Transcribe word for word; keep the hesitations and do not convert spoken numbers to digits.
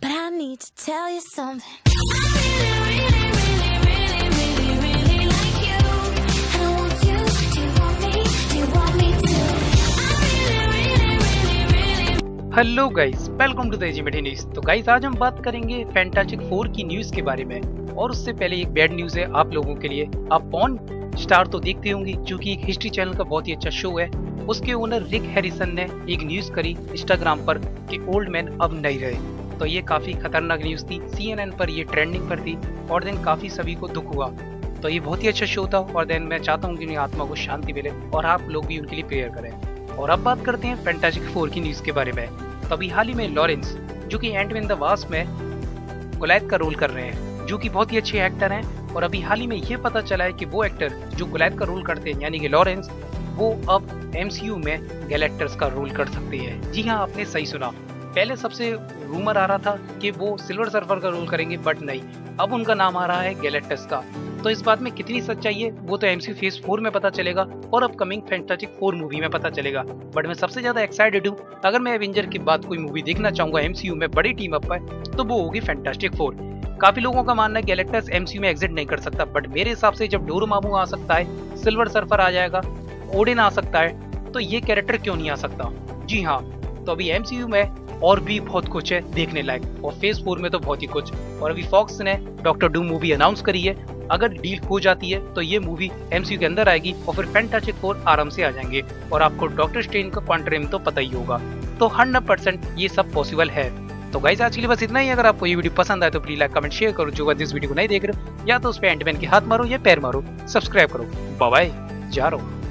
but I need to tell you something. Hello guys, welcome to the एजीमेटी news. तो guys आज हम बात करेंगे फैंटास्टिक फोर की न्यूज के बारे में। और उससे पहले एक बैड न्यूज है आप लोगों के लिए। आप पॉन स्टार तो देखते होंगे, जो कि एक हिस्ट्री चैनल का बहुत ही अच्छा शो है। उसके ओनर रिक हैरिसन ने एक न्यूज करी इंस्टाग्राम पर कि ओल्ड मैन अब नहीं रहे। तो ये काफी खतरनाक न्यूज थी, सी एन एन पर ये ट्रेंडिंग पर थी और देन काफी सभी को दुख हुआ। तो ये बहुत ही अच्छा शो था और देन मैं चाहता हूँ कि उनकी आत्मा को शांति मिले और आप लोग भी उनके लिए प्रेयर करें। और अब बात करते हैं फैंटास्टिक फोर की न्यूज के बारे में। तभी हाल ही में लॉरेंस, जो कि एंटमैन द वास्प में गोलायथ का रोल कर रहे हैं, जो कि बहुत ही अच्छे एक्टर हैं। और अभी हाल ही में ये पता चला है कि वो एक्टर जो गोलायथ का रोल करते हैं यानी कि लॉरेंस, वो अब एम सी यू में गैलेक्टस का रोल कर सकते हैं। जी हाँ, आपने सही सुना। पहले सबसे रूमर आ रहा था कि वो सिल्वर सर्फर का रोल करेंगे, बट नहीं, अब उनका नाम आ रहा है गैलेक्टस का। तो इस बात में कितनी सच्चाई है वो तो एमसीयू फेज फोर में पता चलेगा और अपकमिंग फैंटास्टिक फोर मूवी में पता चलेगा। बट मैं सबसे ज्यादा एक्साइटेड हूँ, अगर मैं एवेंजर के बाद कोई मूवी देखना चाहूंगा एमसीयू में बड़ी टीम अप पर, तो वो होगी फैंटास्टिक फोर। काफी लोगों का मानना है गैलेक्टस एमसीयू में एग्जिट नहीं कर सकता, बट मेरे हिसाब से जब डोरोमामू आ सकता है, सिल्वर सर्फर आ जाएगा, ओडिन आ सकता है, तो ये कैरेक्टर क्यों नहीं आ सकता। जी हाँ, तो अभी एमसीयू में और भी बहुत कुछ है देखने लायक, और फेज फोर में तो बहुत ही कुछ। और अभी फॉक्स ने डॉक्टर डूम मूवी अनाउंस करी है। अगर डील हो जाती है तो ये मूवी एमसीयू के अंदर आएगी और फिर फैंटास्टिक फोर आराम से आ जाएंगे। और आपको डॉक्टर स्ट्रेंज का क्वांटम तो पता ही होगा, तो हंड्रेड परसेंट ये सब पॉसिबल है। तो गाइस आज के लिए बस इतना ही। अगर आपको ये वीडियो पसंद आए तो प्लीज लाइक कमेंट शेयर करो। जो इस वीडियो को नहीं देख रहे हो, या तो उस पे एंटमैन के हाथ मारो या पैर मारो, सब्सक्राइब करो। बाय बाय, जा रहा हूँ।